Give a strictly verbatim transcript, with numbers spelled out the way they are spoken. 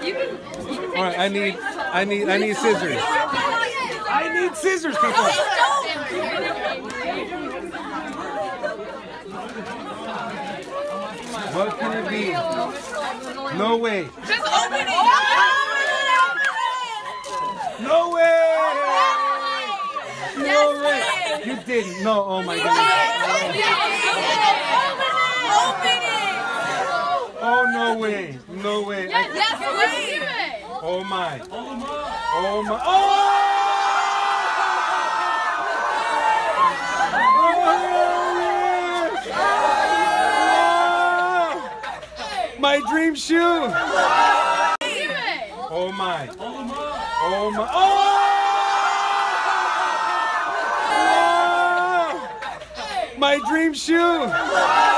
You can, you can take All right, I need, I need, I need scissors. I need scissors, people. What can it be? No way. Just open it. No way. No Yes, way. You didn't. No. Oh my goodness. Open it. Oh no way. No way. Yes, yes, wait. Oh my. Oh my. Oh! My dream shoe! Oh my! Oh my! Oh! My dream shoe!